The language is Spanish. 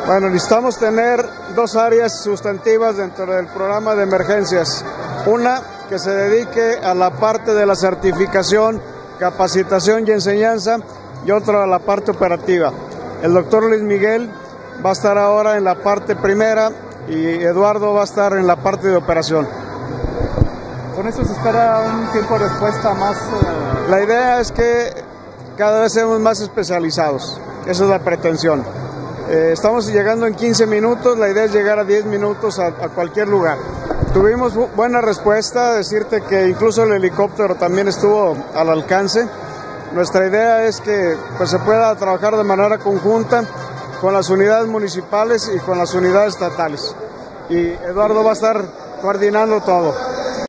Bueno, necesitamos tener dos áreas sustantivas dentro del programa de emergencias. Una que se dedique a la parte de la certificación, capacitación y enseñanza, y otra a la parte operativa. El doctor Luis Miguel va a estar ahora en la parte primera y Eduardo va a estar en la parte de operación. ¿Con eso se espera un tiempo de respuesta más? La idea es que cada vez seamos más especializados. Esa es la pretensión. Estamos llegando en 15 minutos, la idea es llegar a 10 minutos a cualquier lugar. Tuvimos buena respuesta, decirte que incluso el helicóptero también estuvo al alcance. Nuestra idea es que se pueda trabajar de manera conjunta con las unidades municipales y con las unidades estatales. Y Eduardo va a estar coordinando todo.